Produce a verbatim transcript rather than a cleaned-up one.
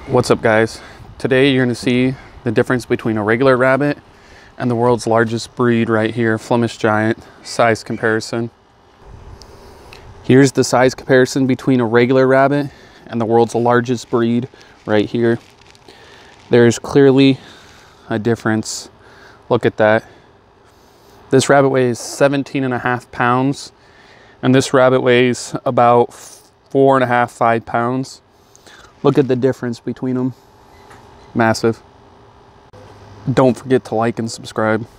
What's up, guys? Today you're going to see the difference between a regular rabbit and the world's largest breed right here, Flemish Giant. Size comparison. Here's the size comparison between a regular rabbit and the world's largest breed right here. There's clearly a difference. Look at that. This rabbit weighs seventeen and a half pounds and this rabbit weighs about four and a half, five pounds. Look at the difference between them. Massive. Don't forget to like and subscribe.